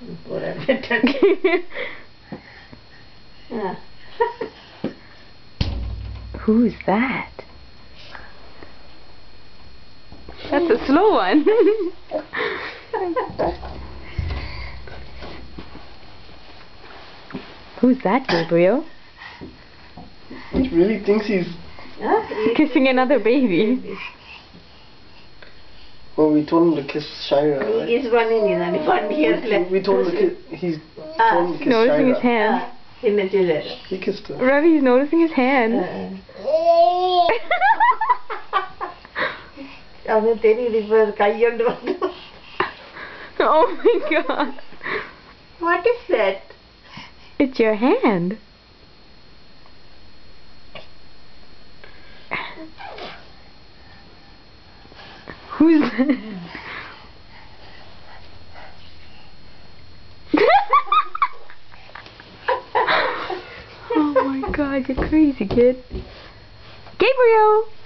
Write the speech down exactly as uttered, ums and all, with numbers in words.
Yeah. Who's that? That's a slow one. Who's that, Gabriel? He really thinks he's Huh? Kissing another baby. Well, we told him to kiss Shira, right? He is one in one year left. We told him to kiss. He's Ah. told him to kiss Noticing his Shira. hand. Ah, in the children. He kissed her. Ravi's noticing his hand. அவனுக்கு தெரியுது இப்ப கையொண்டு வந்து. Oh my god. What is that? It's your hand. Who's that? Oh my god, you're crazy, kid. Gabriel!